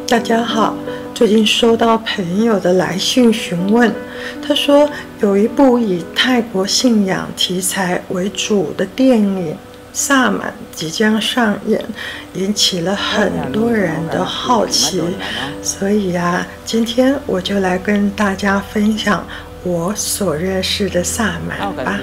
大家好，最近收到朋友的来信询问，他说有一部以泰国信仰题材为主的电影《萨满》即将上演，引起了很多人的好奇，所以今天我就来跟大家分享我所认识的萨满吧。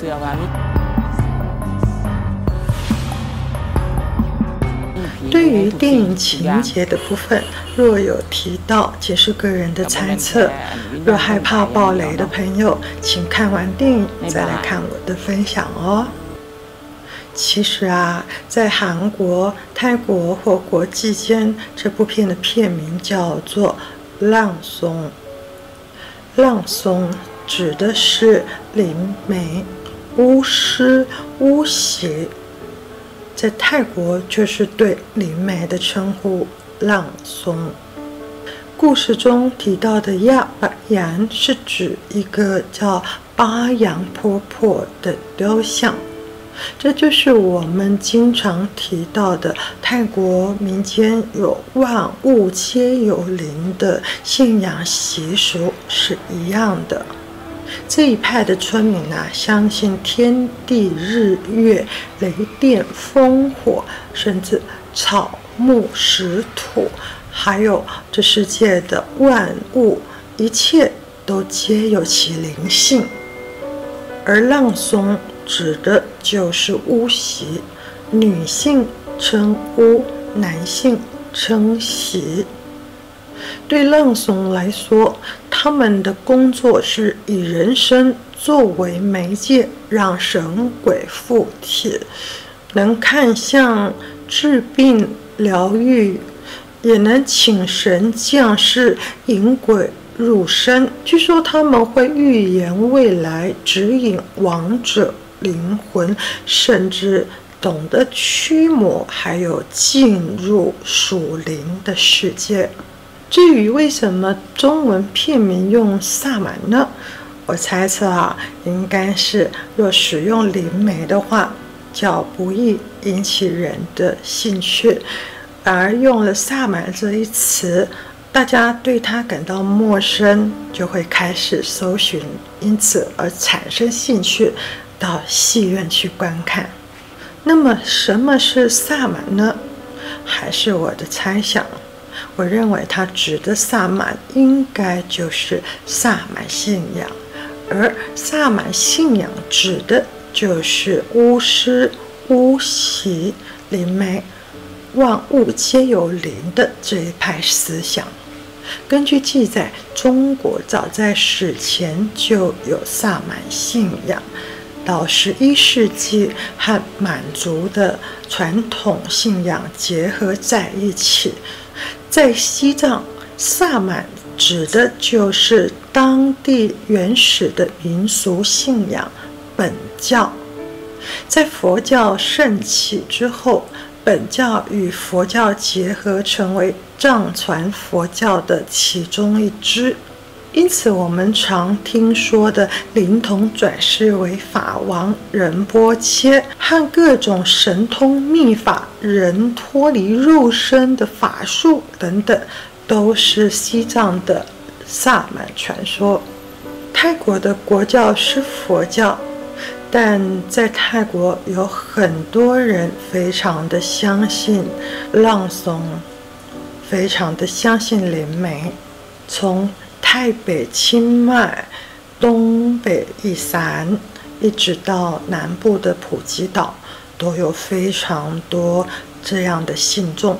对于电影情节的部分，若有提到，皆是个人的猜测。若害怕爆雷的朋友，请看完电影再来看我的分享哦。其实在韩国、泰国或国际间，这部片的片名叫做《浪松》。浪松指的是灵媒、巫师、巫邪。在泰国就是对灵媒的称呼浪松。故事中提到的亚巴扬是指一个叫巴扬婆婆的雕像，这就是我们经常提到的泰国民间有万物皆有灵的信仰习俗是一样的。这一派的村民相信天地日月雷电风火，甚至草木石土，还有这世界的万物，一切都皆有其灵性。而浪松指的就是巫邪，女性称巫，男性称邪。对浪松来说，他们的工作是以人身作为媒介，让神鬼附体，能看相、治病、疗愈，也能请神降世，引鬼入身。据说他们会预言未来，指引亡者灵魂，甚至懂得驱魔，还有进入属灵的世界。至于为什么中文片名用萨满呢？我猜测应该是若使用灵媒的话，较不易引起人的兴趣，而用了萨满这一词，大家对它感到陌生，就会开始搜寻，因此而产生兴趣，到戏院去观看。那么什么是萨满呢？还是我的猜想。我认为它指的萨满应该就是萨满信仰，而萨满信仰指的就是巫师、巫邪、灵媒、万物皆有灵的这一派思想。根据记载，中国早在史前就有萨满信仰，到11世纪和满族的传统信仰结合在一起。在西藏，萨满指的就是当地原始的民俗信仰本教。在佛教盛起之后，本教与佛教结合，成为藏传佛教的其中一支。因此我们常听说的灵童转世为法王仁波切和各种神通秘法、人脱离肉身的法术等等，都是西藏的萨满传说。泰国的国教是佛教，但在泰国有很多人非常的相信浪松，非常的相信灵媒。从台北、清迈、东北一山，一直到南部的普吉岛，都有非常多这样的信众。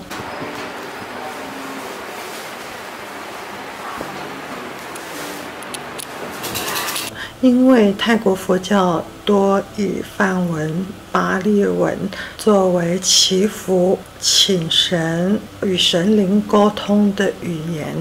因为泰国佛教多以梵文、巴利文作为祈福、请神、与神灵沟通的语言。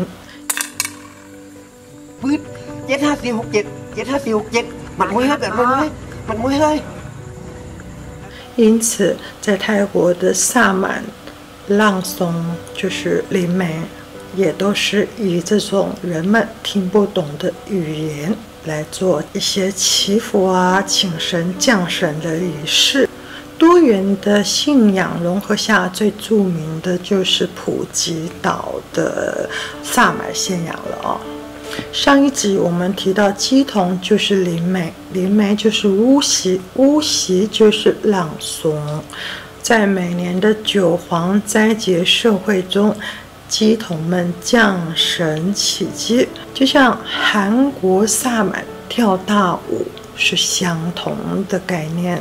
因此，在泰国的萨满、浪松就是灵媒，也都是以这种人们听不懂的语言来做一些祈福请神降神的仪式。 多元的信仰融合下，最著名的就是普吉岛的萨满信仰了哦。上一集我们提到乩童就是灵媒，灵媒就是巫习，巫习就是朗诵。在每年的九皇斋节盛会中，乩童们降神起乩，就像韩国萨满跳大舞是相同的概念。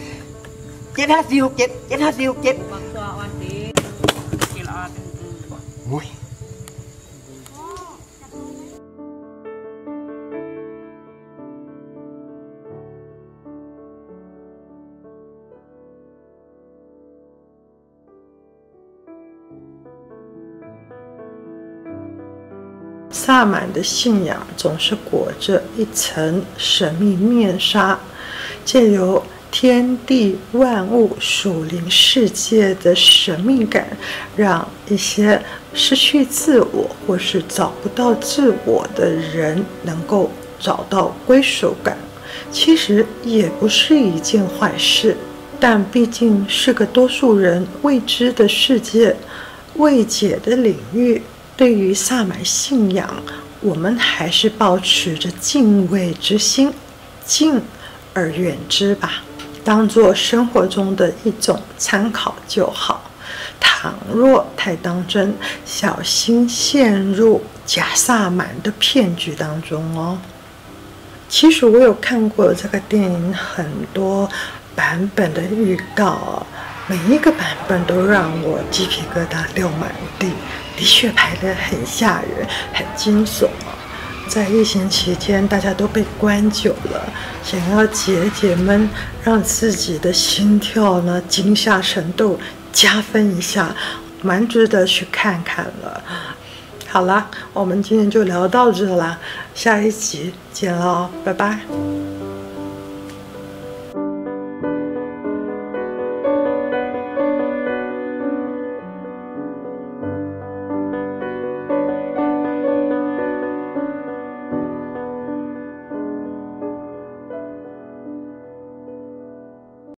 萨满的信仰总是裹着一层神秘面纱，借由天地万物、属灵世界的神秘感，让一些失去自我或是找不到自我的人能够找到归属感。其实也不是一件坏事，但毕竟是个多数人未知的世界、未解的领域。对于萨满信仰，我们还是保持着敬畏之心，敬而远之吧，当作生活中的一种参考就好。倘若太当真，小心陷入假萨满的骗局当中哦。其实我有看过这个电影很多版本的预告哦，每一个版本都让我鸡皮疙瘩掉满地，的确拍得很吓人，很惊悚啊！在疫情期间，大家都被关久了，想要解解闷，让自己的心跳呢惊吓程度加分一下，蛮值得去看看了。好啦，我们今天就聊到这啦，下一集见喽，拜拜。